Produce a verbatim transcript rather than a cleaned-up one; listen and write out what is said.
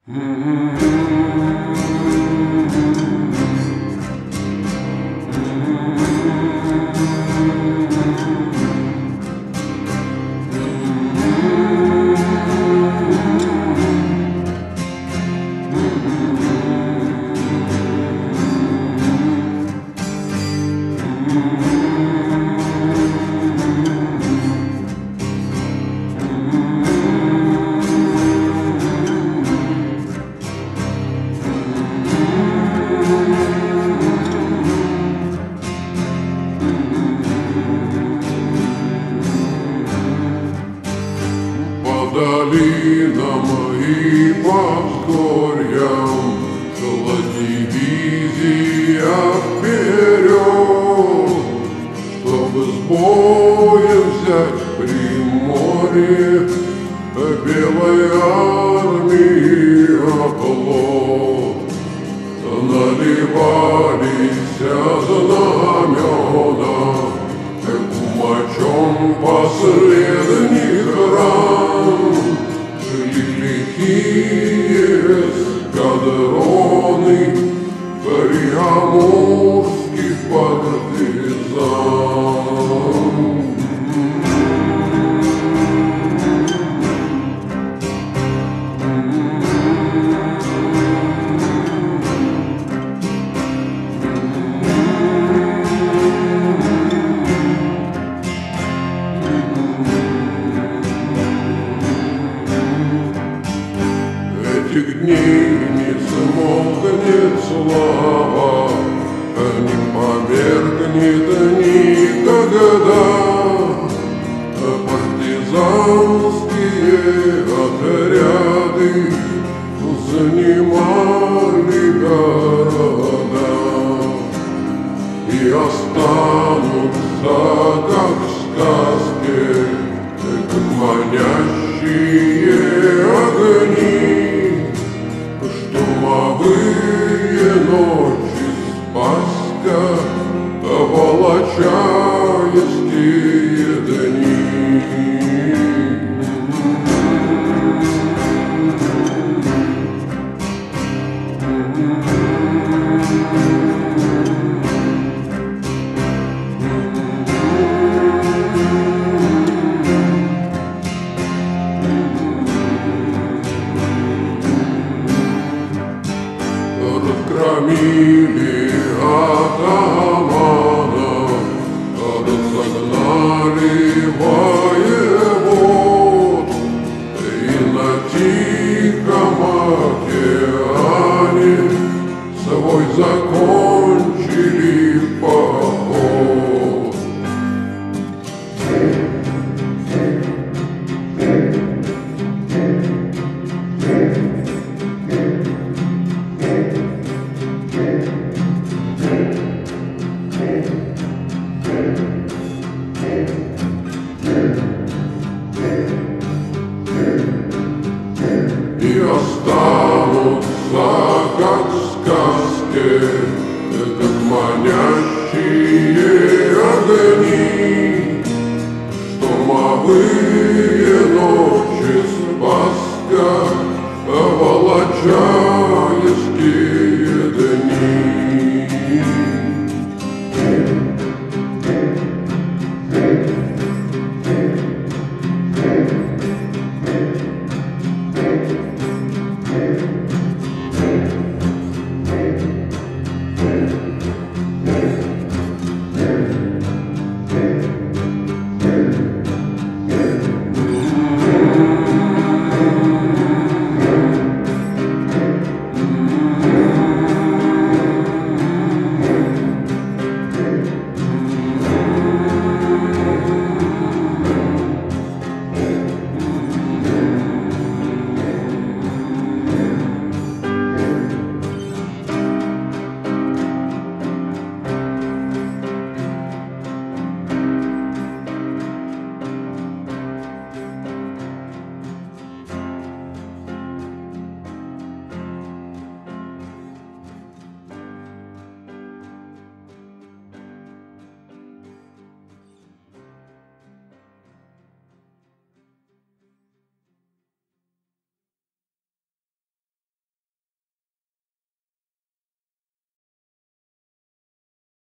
По долинам и по взгорьям шла дивизия вперед, чтобы с боем взять Приморье белой армии оплот. Наливались знамена кумачом последних ран, шли лихие эскадроны приамурских партизан. Этих дней не смолкнет слава, не померкнет никогда. Партизанские отряды занимали города и останутся, как в сказке, как манящие огни. Штурмовые ночи Спасска, волочаевские дни. Разгромили атаманов, разогнали воевод, и на Тихом океане свой закончили поход. И останутся, как в сказке, как манящие огни. Штурмовые ночи Спасска, волоча